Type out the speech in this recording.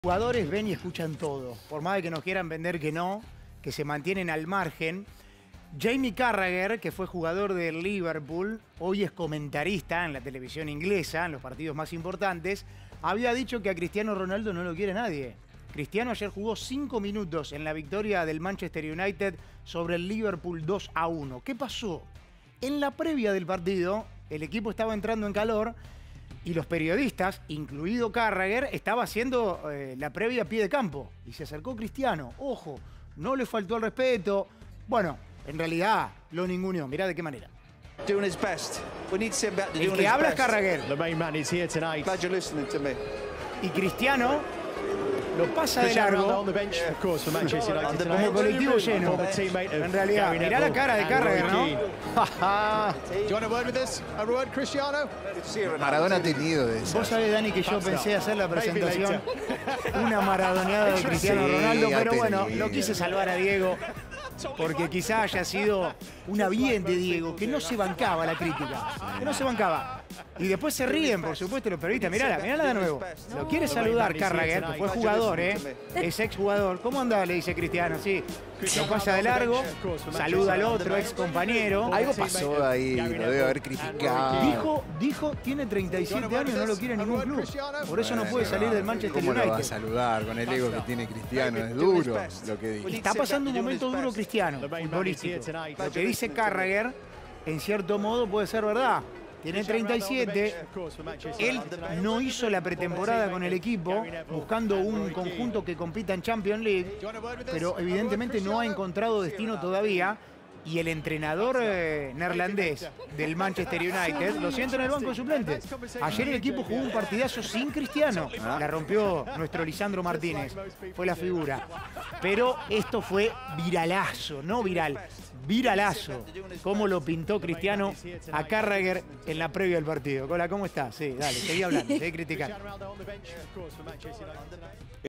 Jugadores ven y escuchan todo, por más de que nos quieran vender que no, que se mantienen al margen. Jamie Carragher, que fue jugador del Liverpool, hoy es comentarista en la televisión inglesa, en los partidos más importantes, había dicho que a Cristiano Ronaldo no lo quiere nadie. Cristiano ayer jugó 5 minutos en la victoria del Manchester United sobre el Liverpool 2-1. ¿Qué pasó? En la previa del partido, el equipo estaba entrando en calor y los periodistas, incluido Carragher, estaba haciendo la previa a pie de campo. Y se acercó Cristiano. Ojo, no le faltó el respeto. Bueno, en realidad lo ninguneó. Mirá de qué manera. El que habla es Carragher. Y Cristiano lo pasa de largo como colectivo lleno. En realidad, mirá la cara de Carragher, ¿no? Maradona ha tenido de eso. Vos sabés, Dani, que yo pensé hacer la presentación una maradoneada de Cristiano Ronaldo, pero bueno, lo quise salvar a Diego porque quizá haya sido una bien de Diego, que no se bancaba la crítica, que no se bancaba. Y después se ríen, por supuesto, los periodistas. Mirala de nuevo. Lo quiere saludar Carragher, que fue jugador, es exjugador. ¿Cómo anda? Le dice Cristiano, sí. Lo pasa de largo, saluda al otro ex compañero. Algo pasó ahí, lo debe haber criticado. Dijo, tiene 37 años, no lo quiere ningún club. Por eso no puede salir del Manchester United. ¿Cómo lo va a saludar con el ego que tiene Cristiano? Es duro lo que dice. Está pasando un momento duro Cristiano, futbolístico. Lo que dice Carragher, en cierto modo, puede ser verdad. Tiene 37, él no hizo la pretemporada con el equipo, buscando un conjunto que compita en Champions League, pero evidentemente no ha encontrado destino todavía. Y el entrenador neerlandés del Manchester United lo sienta en el banco de suplentes. Ayer el equipo jugó un partidazo sin Cristiano. La rompió nuestro Lisandro Martínez. Fue la figura. Pero esto fue viralazo, no viral. Viralazo. Cómo lo pintó Cristiano a Carragher en la previa del partido. Cola, ¿cómo estás? Sí, dale, seguí hablando, seguí criticando.